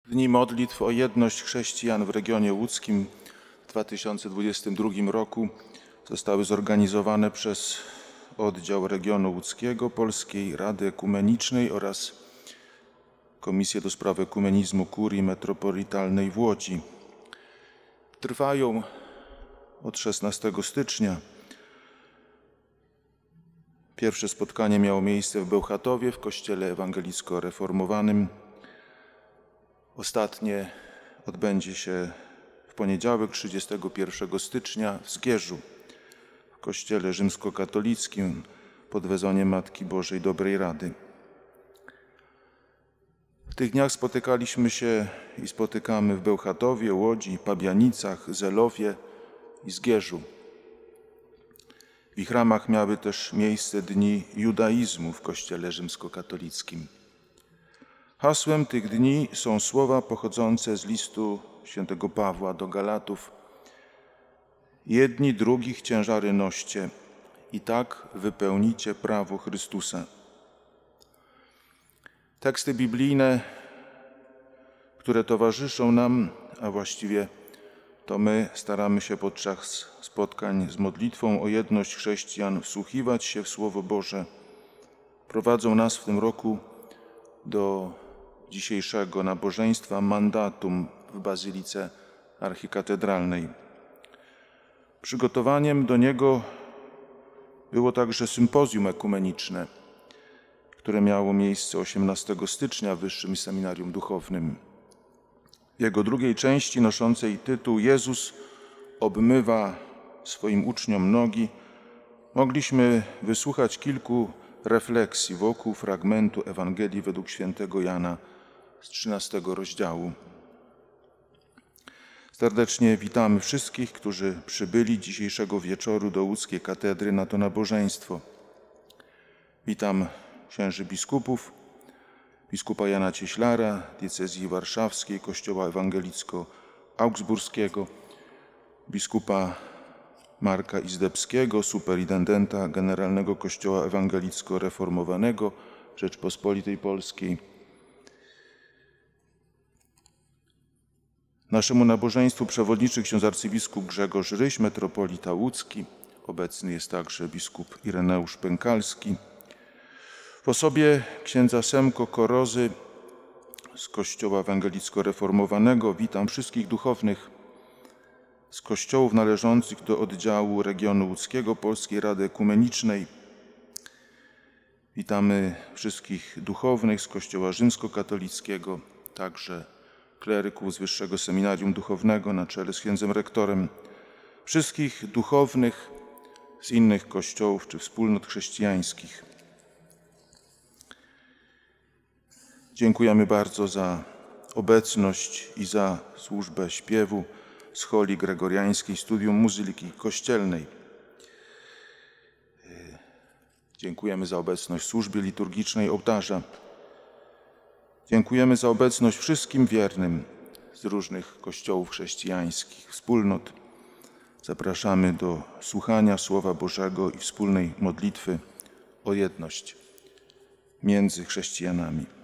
Dni modlitw o jedność chrześcijan w regionie łódzkim w 2022 roku zostały zorganizowane przez Oddział Regionu Łódzkiego Polskiej Rady Ekumenicznej oraz Komisję do Spraw Ekumenizmu Kurii Metropolitalnej w Łodzi. Trwają od 16 stycznia. Pierwsze spotkanie miało miejsce w Bełchatowie w kościele ewangelicko-reformowanym. Ostatnie odbędzie się w poniedziałek 31 stycznia w Zgierzu, w kościele rzymskokatolickim pod wezwaniem Matki Bożej Dobrej Rady. W tych dniach spotykaliśmy się i spotykamy w Bełchatowie, Łodzi, Pabianicach, Zelowie i Zgierzu. W ich ramach miały też miejsce Dni Judaizmu w kościele rzymskokatolickim. Hasłem tych dni są słowa pochodzące z listu świętego Pawła do Galatów. Jedni drugich ciężary noście i tak wypełnicie prawo Chrystusa. Teksty biblijne, które towarzyszą nam, a właściwie to my staramy się podczas spotkań z modlitwą o jedność chrześcijan wsłuchiwać się w Słowo Boże, prowadzą nas w tym roku do dzisiejszego nabożeństwa mandatum w Bazylice Archikatedralnej. Przygotowaniem do niego było także sympozjum ekumeniczne, które miało miejsce 18 stycznia w Wyższym Seminarium Duchownym. W jego drugiej części, noszącej tytuł Jezus obmywa swoim uczniom nogi, mogliśmy wysłuchać kilku refleksji wokół fragmentu Ewangelii według świętego Jana z 13 rozdziału. Serdecznie witamy wszystkich, którzy przybyli dzisiejszego wieczoru do łódzkiej katedry na to nabożeństwo. Witam księży biskupów, biskupa Jana Cieślara, diecezji warszawskiej, Kościoła Ewangelicko-Augsburskiego, biskupa Marka Izdebskiego, superintendenta Generalnego Kościoła Ewangelicko-Reformowanego Rzeczpospolitej Polskiej. Naszemu nabożeństwu przewodniczy ksiądz arcybiskup Grzegorz Ryś, metropolita łódzki. Obecny jest także biskup Ireneusz Pękalski. W osobie księdza Semko Korozy z Kościoła Ewangelicko-Reformowanego witam wszystkich duchownych z kościołów należących do oddziału regionu łódzkiego Polskiej Rady Ekumenicznej. Witamy wszystkich duchownych z Kościoła rzymskokatolickiego, także kleryków z Wyższego Seminarium Duchownego na czele z księdzem rektorem, wszystkich duchownych z innych kościołów czy wspólnot chrześcijańskich. Dziękujemy bardzo za obecność i za służbę śpiewu scholi gregoriańskiej Studium Muzyki Kościelnej. Dziękujemy za obecność w służbie liturgicznej ołtarza. Dziękujemy za obecność wszystkim wiernym z różnych kościołów chrześcijańskich, wspólnot. Zapraszamy do słuchania Słowa Bożego i wspólnej modlitwy o jedność między chrześcijanami.